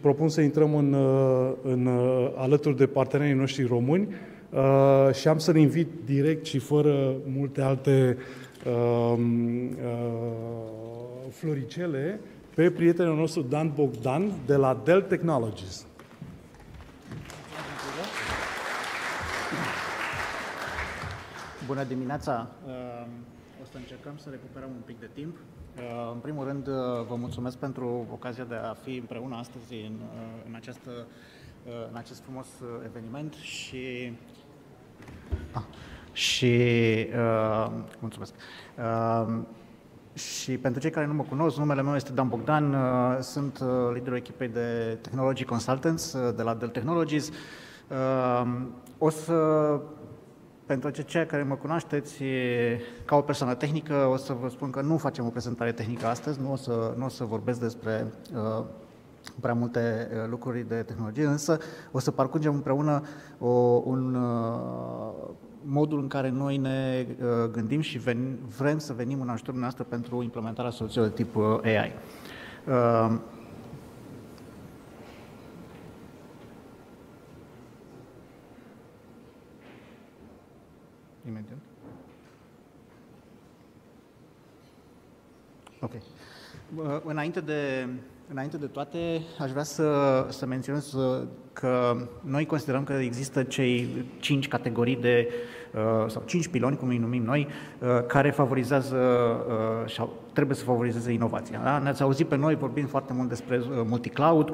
propun să intrăm alături de partenerii noștri români și am să-l invit direct și fără multe alte floricele pe prietenul nostru Dan Bogdan de la Dell Technologies. Bună dimineața! O să încercăm să recuperăm un pic de timp. În primul rând, vă mulțumesc pentru ocazia de a fi împreună astăzi în acest frumos eveniment mulțumesc. Și pentru cei care nu mă cunosc, numele meu este Dan Bogdan, sunt liderul echipei de Technology Consultants de la Dell Technologies. Pentru cei care mă cunoașteți ca o persoană tehnică, o să vă spun că nu facem o prezentare tehnică astăzi, nu o să vorbesc despre prea multe lucruri de tehnologie, însă o să parcurgem împreună modul în care noi ne gândim și vrem să venim în ajutorul noastră pentru implementarea soluțiilor de tip AI. Imediat. Ok. Înainte de toate, aș vrea să menționez că noi considerăm că există cei 5 categorii sau 5 piloni, cum îi numim noi, care favorizează sau trebuie să favorizeze inovația. Da? Ne-ați auzit pe noi vorbind foarte mult despre multicloud,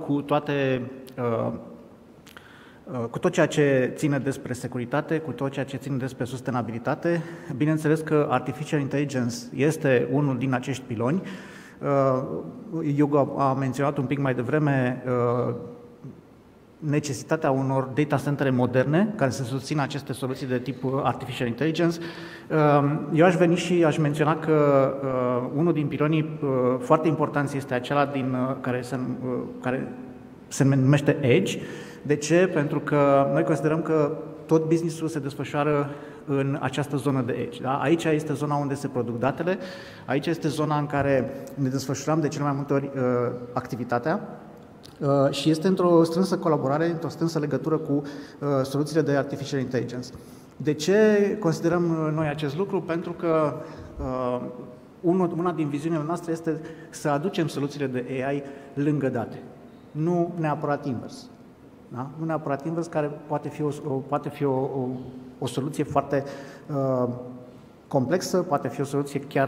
cu tot ceea ce ține despre securitate, cu tot ceea ce ține despre sustenabilitate. Bineînțeles că Artificial Intelligence este unul din acești piloni. Hugo a menționat un pic mai devreme necesitatea unor data centre moderne care să susțină aceste soluții de tip Artificial Intelligence. Eu aș veni și aș menționa că unul din pilonii foarte importanți este acela care se numește Edge. De ce? Pentru că noi considerăm că tot business-ul se desfășoară în această zonă de edge. Da? Aici este zona unde se produc datele, aici este zona în care ne desfășurăm de cele mai multe ori activitatea și este într-o strânsă colaborare, într-o strânsă legătură cu soluțiile de Artificial Intelligence. De ce considerăm noi acest lucru? Pentru că una din viziunile noastre este să aducem soluțiile de AI lângă date, nu neapărat invers. Da? Nu neapărat invers, care poate fi o soluție foarte complexă, poate fi o soluție chiar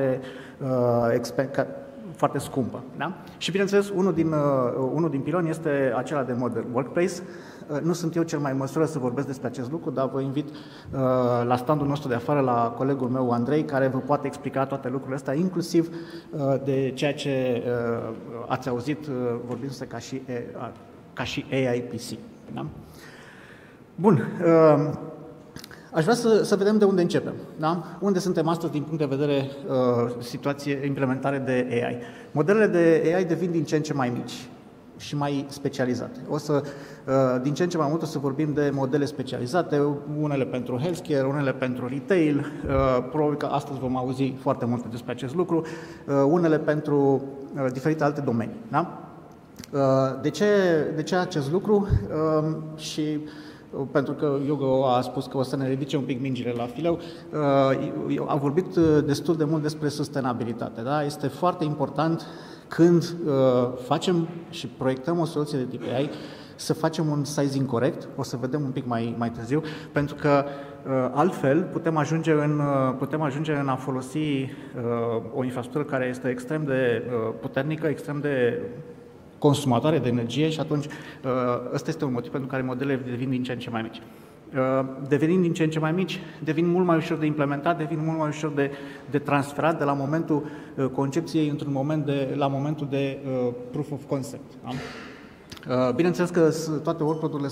foarte scumpă. Da? Și bineînțeles, unul din piloni este acela de Modern Workplace. Nu sunt eu cel mai în măsură să vorbesc despre acest lucru, dar vă invit la standul nostru de afară, la colegul meu Andrei, care vă poate explica toate lucrurile astea, inclusiv de ceea ce ați auzit vorbindu-se ca și AIPC. Da? Bun. Aș vrea să vedem de unde începem. Da? Unde suntem astăzi din punct de vedere implementare de AI. Modelele de AI devin din ce în ce mai mici și mai specializate. Din ce în ce mai mult o să vorbim de modele specializate, unele pentru healthcare, unele pentru retail, probabil că astăzi vom auzi foarte multe despre acest lucru, unele pentru diferite alte domenii. Da? De ce acest lucru? Și pentru că Hugo a spus că o să ne ridice un pic mingile la fileu, a vorbit destul de mult despre sustenabilitate. Da? Este foarte important când facem și proiectăm o soluție de tip AI să facem un sizing corect, o să vedem un pic mai târziu, pentru că altfel putem ajunge în a folosi o infrastructură care este extrem de puternică, extrem de consumatoare de energie și atunci ăsta este un motiv pentru care modelele devin din ce în ce mai mici. Devenind din ce în ce mai mici, devin mult mai ușor de implementat, devin mult mai ușor de transferat de la momentul concepției la momentul de proof of concept. Da? Bineînțeles că toate workload-urile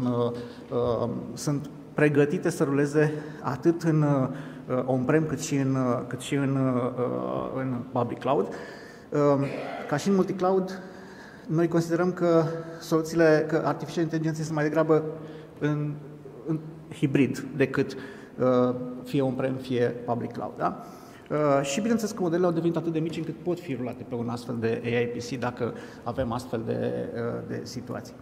sunt pregătite să ruleze atât în on-prem cât și în public cloud. Ca și în multicloud, noi considerăm că că Artificial Intelligence este mai degrabă în hibrid decât fie on-prem, fie public cloud. Da? Și bineînțeles că modelele au devenit atât de mici încât pot fi rulate pe un astfel de AI PC dacă avem astfel de situații.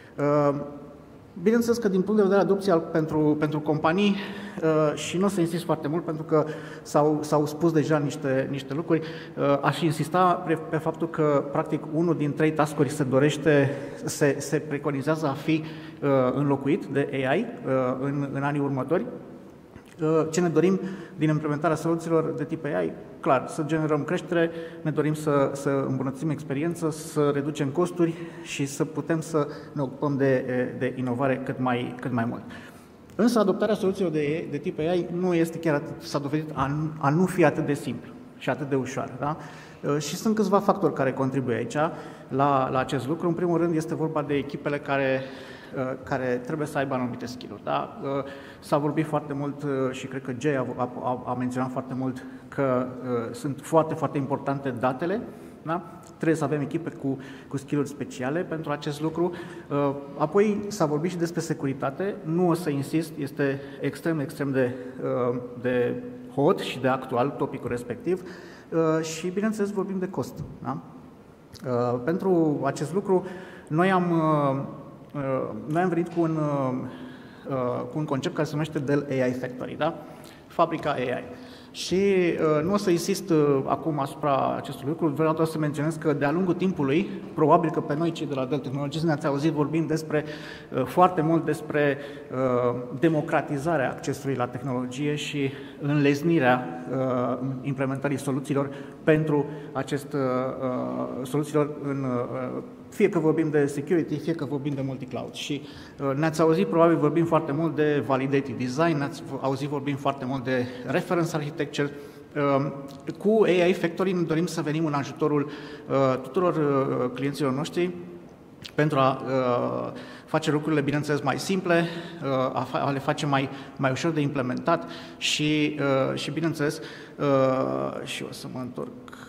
Bineînțeles că din punct de vedere adopție pentru companii, și nu o să insist foarte mult pentru că s-au spus deja niște lucruri, aș insista pe faptul că practic unul din 3 task-uri se preconizează a fi înlocuit de AI în anii următori. Ce ne dorim din implementarea soluțiilor de tip AI? Clar, să generăm creștere, ne dorim să îmbunătățim experiența, să reducem costuri și să putem să ne ocupăm de inovare cât mai mult. Însă adoptarea soluțiilor de tip AI nu este chiar atât, s-a dovedit a nu fi atât de simplu și atât de ușoară. Da? Și sunt câțiva factori care contribuie aici la acest lucru. În primul rând este vorba de echipele care trebuie să aibă anumite skill-uri. Da? S-a vorbit foarte mult și cred că Jay a menționat foarte mult că sunt foarte, foarte importante datele. Da? Trebuie să avem echipe cu skill-uri speciale pentru acest lucru. Apoi s-a vorbit și despre securitate. Nu o să insist, este extrem de hot și de actual topicul respectiv. Și bineînțeles vorbim de cost. Da? Pentru acest lucru noi am venit cu un concept care se numește Dell AI Factory, da? Fabrica AI. Și nu o să insist acum asupra acestui lucru, vreau doar să menționez că de-a lungul timpului, probabil că pe noi cei de la Dell Technologies ne-ați auzit vorbind foarte mult despre democratizarea accesului la tehnologie și înlesnirea implementării soluțiilor pentru soluțiilor fie că vorbim de security, fie că vorbim de multi-cloud. Și ne-ați auzit probabil vorbind foarte mult de validated design, ne-ați auzit vorbind foarte mult de reference architecture. Cu AI Factory ne dorim să venim în ajutorul tuturor clienților noștri pentru a face lucrurile, bineînțeles, mai simple, a le face mai ușor de implementat și bineînțeles, și o să mă întorc,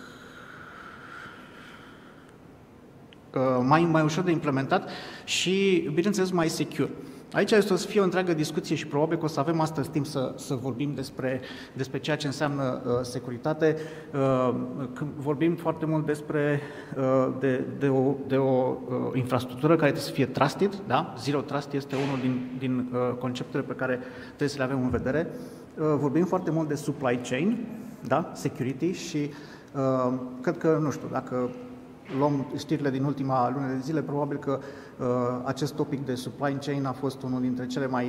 mai ușor de implementat și, bineînțeles, mai secure. Aici este o să fie o întreagă discuție și probabil că o să avem astăzi timp să vorbim despre ceea ce înseamnă securitate. Când vorbim foarte mult de o infrastructură care trebuie să fie trusted, da? Zero Trust este unul din conceptele pe care trebuie să le avem în vedere. Vorbim foarte mult de supply chain, da? Security și cred că, nu știu, dacă luăm știrile din ultima lună de zile, probabil că acest topic de supply chain a fost unul dintre cele mai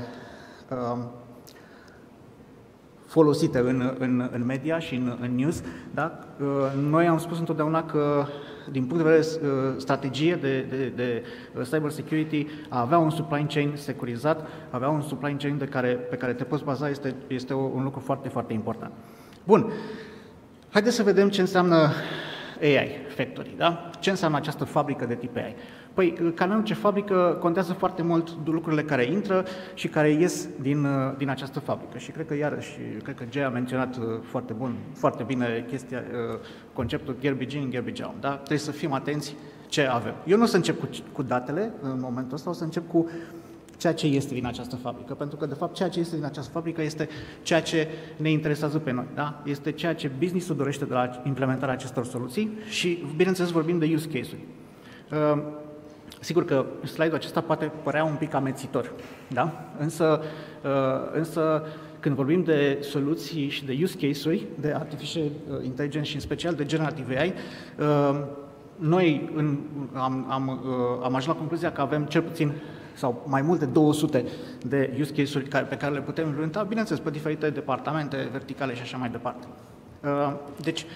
folosite în media și în news. Da? Noi am spus întotdeauna că, din punct de vedere strategie de cyber security, a avea un supply chain securizat, avea un supply chain pe care te poți baza este un lucru foarte, foarte important. Bun, haideți să vedem ce înseamnă AI Factory, da? Ce înseamnă această fabrică de tip AI? Păi, ca în orice fabrică, contează foarte mult lucrurile care intră și care ies din această fabrică. Și cred că, iarăși, cred că Jay a menționat foarte bine conceptul garbage in, garbage out, da? Trebuie să fim atenți ce avem. Eu nu o să încep cu datele în momentul ăsta, o să încep cu ceea ce este din această fabrică, pentru că, de fapt, ceea ce este din această fabrică este ceea ce ne interesează pe noi, da? Este ceea ce business-ul dorește de la implementarea acestor soluții și, bineînțeles, vorbim de use case-uri. Sigur că slide-ul acesta poate părea un pic amețitor, da? Însă când vorbim de soluții și de use case-uri, de artificial intelligence și în special de generative AI, noi am ajuns la concluzia că avem cel puțin sau mai mult de 200 de use case-uri pe care le putem implementa, bineînțeles, pe diferite departamente, verticale și așa mai departe. Deci,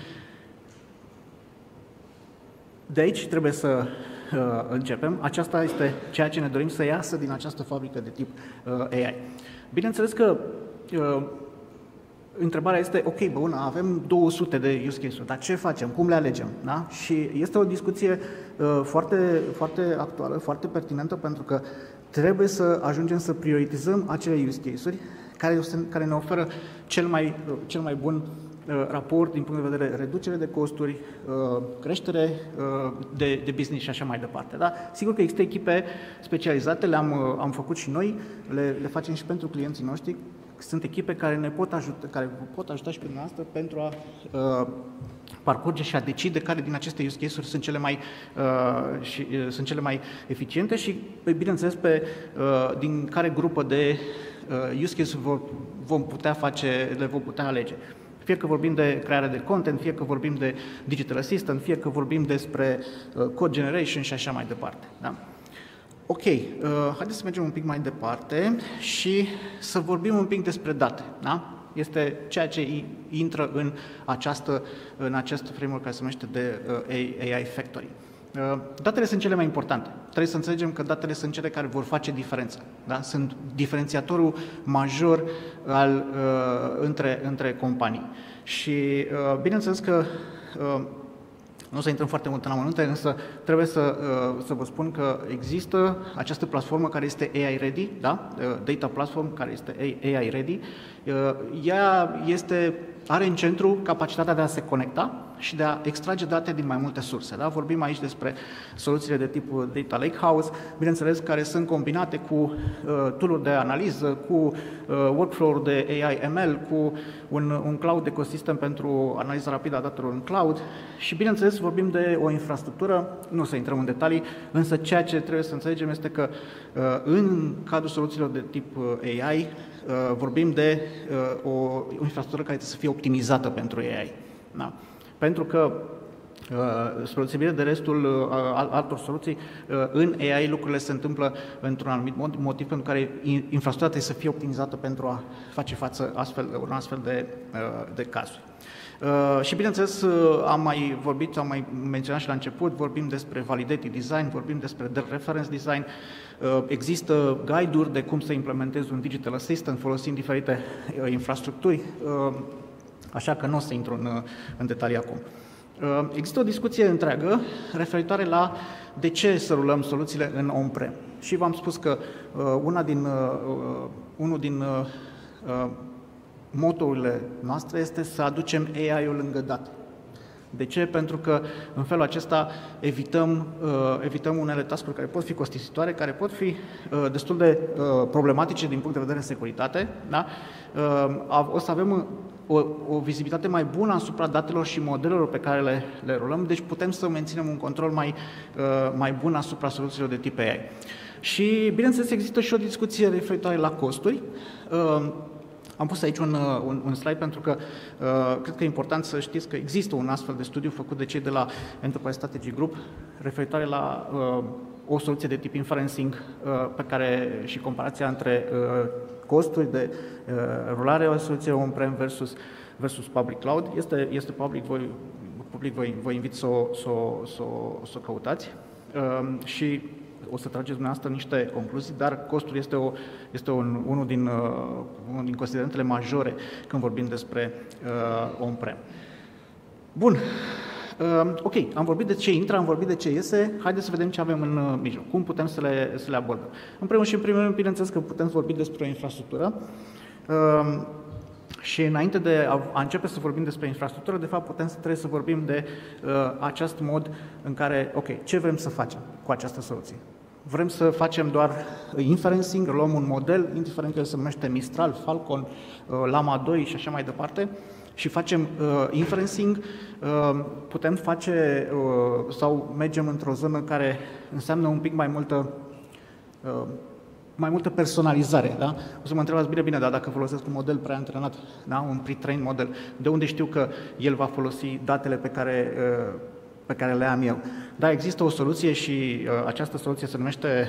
de aici trebuie să începem. Aceasta este ceea ce ne dorim să iasă din această fabrică de tip AI. Bineînțeles că întrebarea este, ok, bun, avem 200 de use case-uri, dar ce facem? Cum le alegem? Da? Și este o discuție foarte, foarte actuală, foarte pertinentă, pentru că trebuie să ajungem să prioritizăm acele use case-uri care ne oferă cel mai bun raport din punct de vedere reducere de costuri, creștere de business și așa mai departe. Da? Sigur că există echipe specializate, le-am făcut și noi, le facem și pentru clienții noștri, sunt echipe care ne pot ajuta, care vă pot ajuta și pe dumneavoastră pentru a parcurge și a decide care din aceste use case-uri sunt cele mai eficiente și, bineînțeles, din care grupă de use case-uri le vom putea alege. Fie că vorbim de creare de content, fie că vorbim de digital assistant, fie că vorbim despre code generation și așa mai departe. Da? Ok, haideți să mergem un pic mai departe și să vorbim un pic despre date. Da? Este ceea ce intră în acest framework care se numește de AI Factory. Datele sunt cele mai importante. Trebuie să înțelegem că datele sunt cele care vor face diferența. Da? Sunt diferențiatorul major între companii. Și bineînțeles că nu o să intrăm foarte mult în amănunte, însă trebuie să vă spun că există această platformă care este AI Ready, da? Data Platform care este AI Ready. Ea are în centru capacitatea de a se conecta și de a extrage date din mai multe surse. Da? Vorbim aici despre soluțiile de tip Data Lakehouse, bineînțeles, care sunt combinate cu tool-uri de analiză, cu workflow-uri de AI ML, cu un cloud ecosystem pentru analiza rapidă a datelor în cloud și, bineînțeles, vorbim de o infrastructură, nu o să intrăm în detalii, însă ceea ce trebuie să înțelegem este că în cadrul soluțiilor de tip AI vorbim de o infrastructură care trebuie să fie optimizată pentru AI. Da? Pentru că, spre deosebire de restul altor soluții, în AI lucrurile se întâmplă într-un anumit motiv pentru care infrastructura trebuie să fie optimizată pentru a face față unor astfel de cazuri. Și bineînțeles, am mai menționat și la început, vorbim despre validated design, vorbim despre reference design, există guide-uri de cum să implementezi un digital assistant folosind diferite infrastructuri, așa că nu o să intru în detalii acum. Există o discuție întreagă referitoare la de ce să rulăm soluțiile în on-prem. Și v-am spus că unul din moto-urile noastre este să aducem AI-ul lângă date. De ce? Pentru că în felul acesta evităm unele task-uri care pot fi costisitoare, care pot fi destul de problematice din punct de vedere securitate. Da? O să avem o vizibilitate mai bună asupra datelor și modelelor pe care le rulăm, deci putem să menținem un control mai bun asupra soluțiilor de tip AI. Și, bineînțeles, există și o discuție referitoare la costuri. Am pus aici un slide pentru că cred că e important să știți că există un astfel de studiu făcut de cei de la Enterprise Strategy Group referitoare la o soluție de tip inferencing pe care și comparația între costuri de rulare o soluție on-prem versus public cloud. Este public, vă invit să o căutați și o să trageți dumneavoastră niște concluzii, dar costul este unul din considerentele majore când vorbim despre on-prem. Bun. Ok, am vorbit de ce intră, am vorbit de ce iese, haideți să vedem ce avem în mijloc, cum putem să le abordăm. În primul și în primul rând, bineînțeles că putem vorbi despre o infrastructură și înainte de a începe să vorbim despre infrastructură, de fapt trebuie să vorbim de acest mod în care, ok, ce vrem să facem cu această soluție? Vrem să facem doar inferencing, luăm un model, indiferent că se numește Mistral, Falcon, Llama 2 și așa mai departe, și facem inferencing, putem face sau mergem într-o zonă care înseamnă un pic mai multă personalizare. Da? O să mă întrebați, bine, dar dacă folosesc un model preantrenat, da? Un pre-trained model, de unde știu că el va folosi datele pe care le am eu? Da, există o soluție și această soluție se numește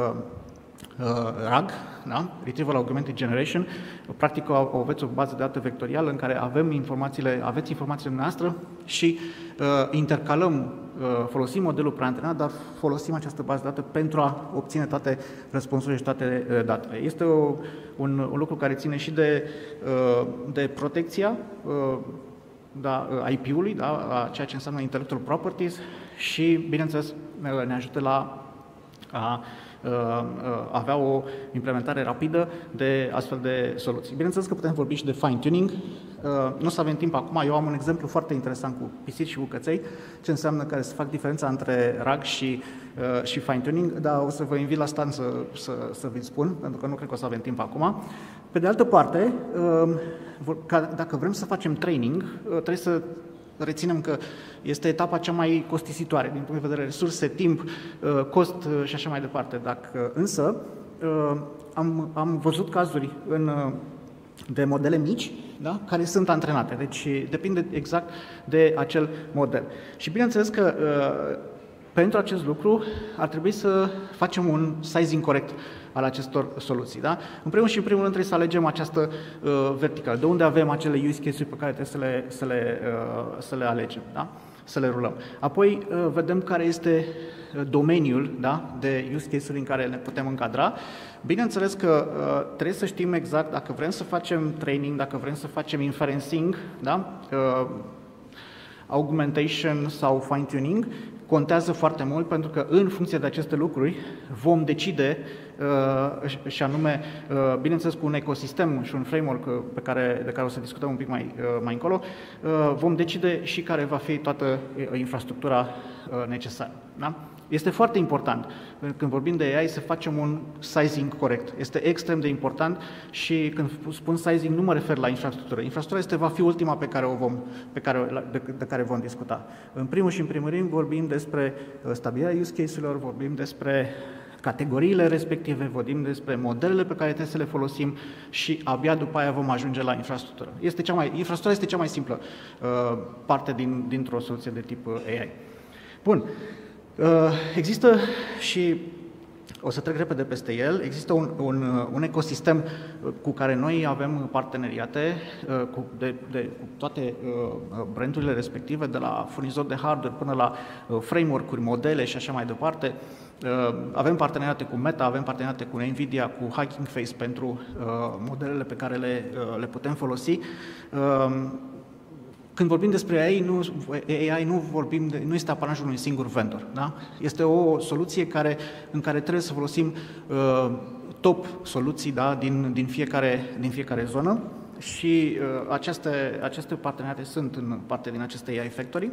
RAG, da? Retrieval Augmented Generation. Practic aveți o bază de date vectorială în care aveți informațiile noastre și intercalăm, folosim modelul preantrenat, dar folosim această bază de date pentru a obține toate răspunsurile și toate datele. Este un lucru care ține și de protecția IP-ului, da? Ceea ce înseamnă intellectual properties și, bineînțeles, ne ajută la a avea o implementare rapidă de astfel de soluții. Bineînțeles că putem vorbi și de fine-tuning. Nu o să avem timp acum, eu am un exemplu foarte interesant cu pisici și cu căței, ce înseamnă că se fac diferența între RAG și fine-tuning, dar o să vă invit la stand să vi-l spun, pentru că nu cred că o să avem timp acum. Pe de altă parte, dacă vrem să facem training, trebuie să reținem că este etapa cea mai costisitoare din punct de vedere resurse, timp, cost și așa mai departe. Însă, am văzut cazuri de modele mici, da, care sunt antrenate, deci depinde exact de acel model. Și bineînțeles că pentru acest lucru ar trebui să facem un sizing corect al acestor soluții. Da? În primul rând trebuie să alegem această verticală, de unde avem acele use case-uri pe care trebuie să le alegem, da? Să le rulăm. Apoi vedem care este domeniul, da, de use case-uri în care ne putem încadra. Bineînțeles că trebuie să știm exact dacă vrem să facem training, dacă vrem să facem inferencing, da? Augmentation sau fine-tuning, contează foarte mult pentru că în funcție de aceste lucruri vom decide și anume, bineînțeles cu un ecosistem și un framework de care o să discutăm un pic mai încolo, vom decide și care va fi toată infrastructura necesară. Da? Este foarte important, când vorbim de AI, să facem un sizing corect. Este extrem de important și când spun sizing nu mă refer la infrastructură. Infrastructura va fi ultima de care vom discuta. În primul rând vorbim despre stabilirea use case-urilor, vorbim despre categoriile respective, vorbim despre modelele pe care trebuie să le folosim și abia după aia vom ajunge la infrastructură. Infrastructura este cea mai simplă parte dintr-o soluție de tip AI. Bun. Există și, o să trec repede peste el, există un ecosistem cu care noi avem parteneriate cu toate brandurile respective, de la furnizori de hardware până la framework-uri, modele și așa mai departe. Avem parteneriate cu Meta, avem parteneriate cu Nvidia, cu Hugging Face pentru modelele pe care le putem folosi. Când vorbim despre AI, nu este apanajul unui singur vendor. Da? Este o soluție în care trebuie să folosim top soluții, da, din fiecare zonă și aceste parteneriate sunt în parte din aceste AI Factory.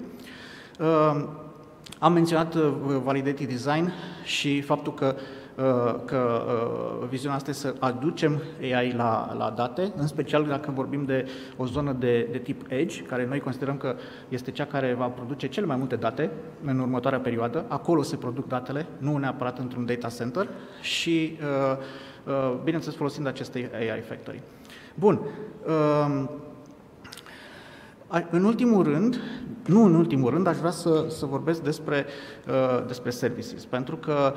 Am menționat Validated Design și faptul că viziunea asta este să aducem AI la date, în special dacă vorbim de o zonă de tip Edge, care noi considerăm că este cea care va produce cele mai multe date în următoarea perioadă. Acolo se produc datele, nu neapărat într-un data center și, bineînțeles, folosind aceste AI Factory. Bun. În ultimul rând, aș vrea să vorbesc despre services, pentru că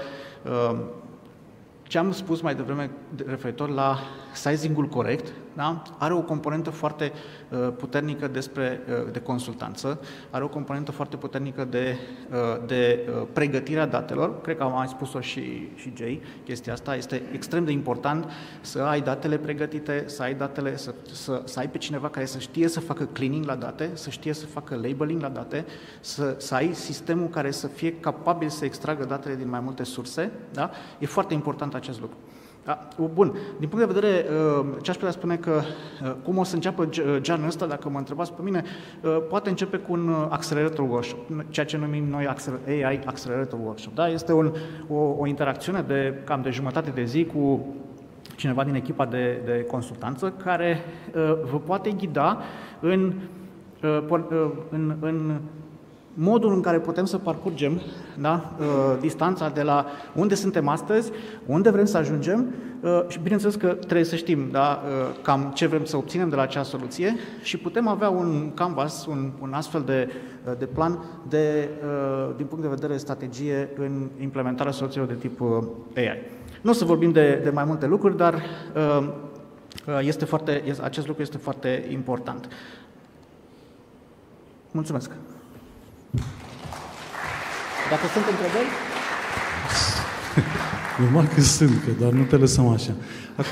ce am spus mai devreme referitor la sizing-ul corect, da? Are o componentă foarte puternică de consultanță, are o componentă foarte puternică de pregătirea datelor. Cred că am mai spus-o și Jay, chestia asta. Este extrem de important să ai datele pregătite, să ai datele, să ai pe cineva care să știe să facă cleaning la date, să știe să facă labeling la date, să ai sistemul care să fie capabil să extragă datele din mai multe surse. Da? E foarte important acest lucru. Da, bun. Din punct de vedere, ce aș putea spune că cum o să înceapă journey ăsta, dacă mă întrebați pe mine, poate începe cu un accelerator workshop, ceea ce numim noi AI Accelerator Workshop. Da? Este o interacțiune cam de jumătate de zi cu cineva din echipa de consultanță care vă poate ghida în modul în care putem să parcurgem, da, distanța de la unde suntem astăzi, unde vrem să ajungem și bineînțeles că trebuie să știm, da, cam ce vrem să obținem de la acea soluție și putem avea un canvas, un astfel de plan din punct de vedere strategie în implementarea soluțiilor de tip AI. Nu o să vorbim de mai multe lucruri, dar acest lucru este foarte important. Mulțumesc! Dacă sunt întrebări? Normal că sunt, că doar nu te lăsăm așa. Acum,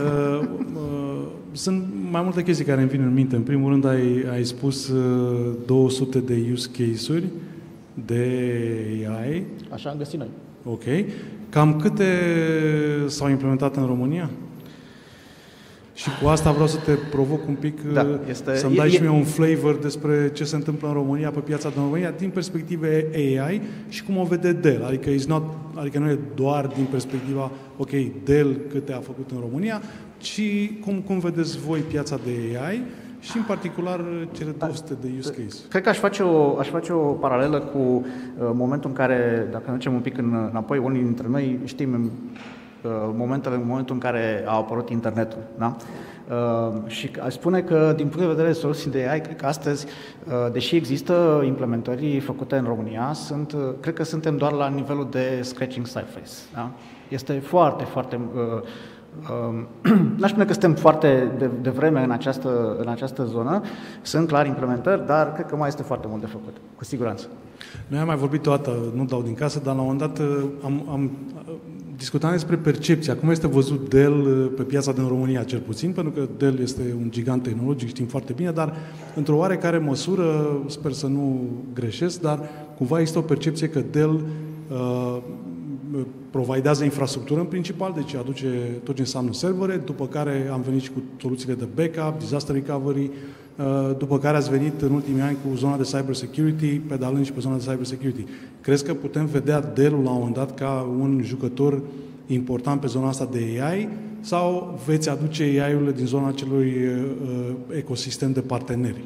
sunt mai multe chestii care îmi vin în minte. În primul rând, ai spus 200 de use case-uri de AI. Așa am găsit noi. Ok. Cam câte s-au implementat în România? Și cu asta vreau să te provoc un pic, să-mi dai și mie un flavor despre ce se întâmplă în România, pe piața din România, din perspective AI și cum o vede Dell. Adică nu e doar din perspectiva, ok, Dell câte a făcut în România, ci cum vedeți voi piața de AI și în particular cele 200 de use case. Cred că aș face o paralelă cu momentul în care, dacă ne ducem un pic înapoi, unii dintre noi știm momentul în care a apărut internetul. Da? Și aș spune că, din punct de vedere soluții de AI, cred că astăzi, deși există implementări făcute în România, cred că suntem doar la nivelul de scratching surface. Da? Este foarte, foarte... N-aș spune că suntem foarte devreme în această zonă, sunt clar implementări, dar cred că mai este foarte mult de făcut, cu siguranță. Noi am mai vorbit o dată, nu dau din casă, dar la un moment dat am discutat despre percepția, cum este văzut Dell pe piața din România, cel puțin, pentru că Dell este un gigant tehnologic, știm foarte bine, dar într-o oarecare măsură, sper să nu greșesc, dar cumva există o percepție că Dell providează infrastructură în principal, deci aduce tot ce înseamnă servere, după care am venit și cu soluțiile de backup, disaster recovery, după care ați venit în ultimii ani cu zona de cyber security, pedalând și pe zona de cyber security. Crezi că putem vedea Dell-ul la un moment dat ca un jucător important pe zona asta de AI sau veți aduce AI-urile din zona acelui ecosistem de parteneri?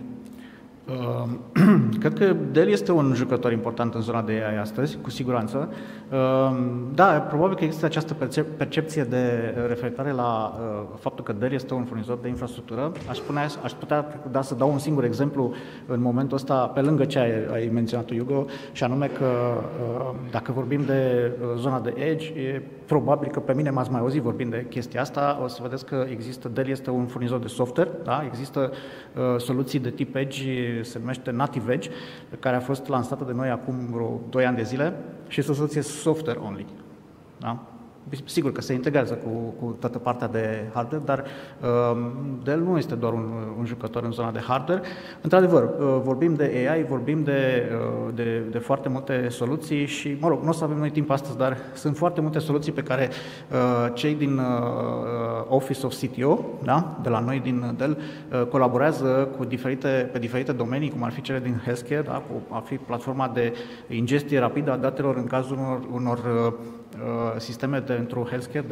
Cred că Dell este un jucător important în zona de AI astăzi, cu siguranță. Da, probabil că există această percepție de referitoare la faptul că Dell este un furnizor de infrastructură. Aș putea să dau un singur exemplu în momentul ăsta, pe lângă ce ai menționat tu, Hugo, și anume că dacă vorbim de zona de Edge, e probabil că pe mine m-ați mai auzit vorbind de chestia asta, o să vedeți că Dell este un furnizor de software, da? Există soluții de tip Edge, se numește Native Edge, care a fost lansată de noi acum vreo 2 ani de zile și este o soluție software only. Da? Sigur că se integrează cu toată partea de hardware, dar Dell nu este doar un jucător în zona de hardware. Într-adevăr, vorbim de AI, vorbim de foarte multe soluții și, mă rog, nu o să avem noi timp astăzi, dar sunt foarte multe soluții pe care cei din Office of CTO, da, de la noi din Dell, colaborează pe diferite domenii, cum ar fi cele din healthcare, da, ar fi platforma de ingestie rapidă a datelor în cazul unor sisteme pentru healthcare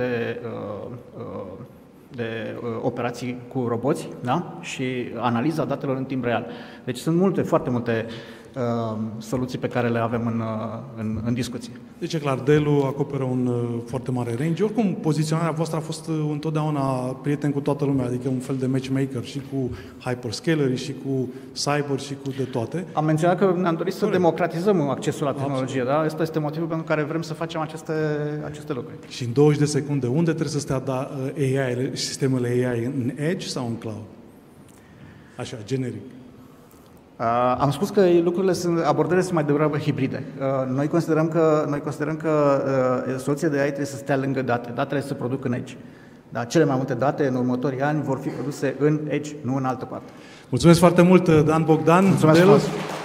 de operații cu roboți, da? Și analiza datelor în timp real. Deci sunt foarte multe soluții pe care le avem în discuție. Deci e clar, Dell-ul acoperă un foarte mare range. Oricum, poziționarea voastră a fost întotdeauna prieten cu toată lumea, adică un fel de matchmaker și cu hyperscaleri și cu cyber și cu de toate. Am menționat că ne-am dorit să democratizăm accesul la tehnologie, da? Asta este motivul pentru care vrem să facem aceste lucruri. Și în 20 de secunde, unde trebuie să stea AI, sistemele AI, în Edge sau în Cloud? Așa, generic. Am spus că abordările sunt mai degrabă hibride. Noi considerăm că soluția de AI trebuie să stea lângă date. Datele se produc în Edge. Dar cele mai multe date în următorii ani vor fi produse în Edge, nu în altă parte. Mulțumesc foarte mult, Dan Bogdan. Mulțumesc.